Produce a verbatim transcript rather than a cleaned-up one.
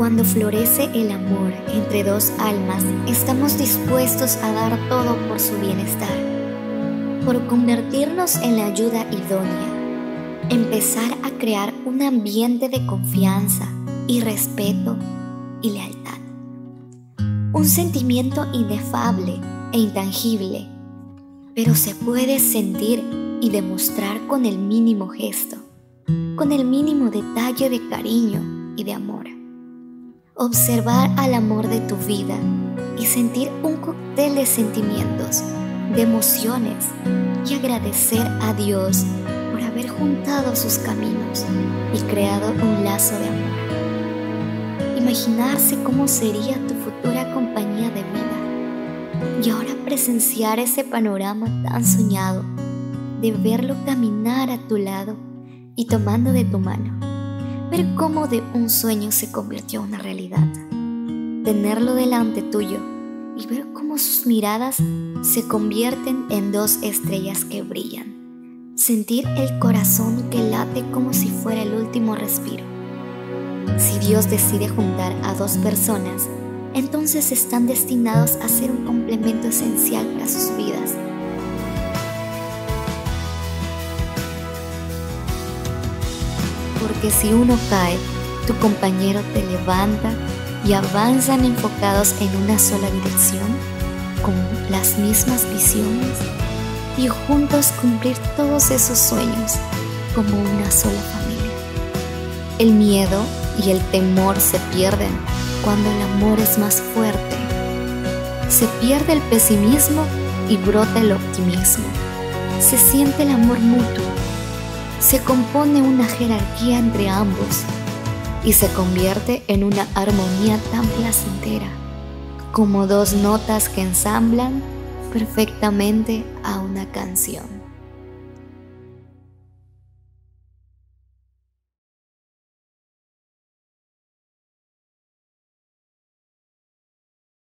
Cuando florece el amor entre dos almas, estamos dispuestos a dar todo por su bienestar, por convertirnos en la ayuda idónea, empezar a crear un ambiente de confianza y respeto y lealtad. Un sentimiento inefable e intangible, pero se puede sentir y demostrar con el mínimo gesto, con el mínimo detalle de cariño y de amor. Observar al amor de tu vida y sentir un cóctel de sentimientos, de emociones y agradecer a Dios por haber juntado sus caminos y creado un lazo de amor. Imaginarse cómo sería tu futura compañía de vida y ahora presenciar ese panorama tan soñado, de verlo caminar a tu lado y tomando de tu mano. Ver cómo de un sueño se convirtió en una realidad. Tenerlo delante tuyo y ver cómo sus miradas se convierten en dos estrellas que brillan. Sentir el corazón que late como si fuera el último respiro. Si Dios decide juntar a dos personas, entonces están destinados a ser un complemento esencial para sus vidas. Porque si uno cae, tu compañero te levanta y avanzan enfocados en una sola dirección, con las mismas visiones y juntos cumplir todos esos sueños como una sola familia. El miedo y el temor se pierden cuando el amor es más fuerte. Se pierde el pesimismo y brota el optimismo. Se siente el amor mutuo. Se compone una jerarquía entre ambos y se convierte en una armonía tan placentera como dos notas que ensamblan perfectamente a una canción.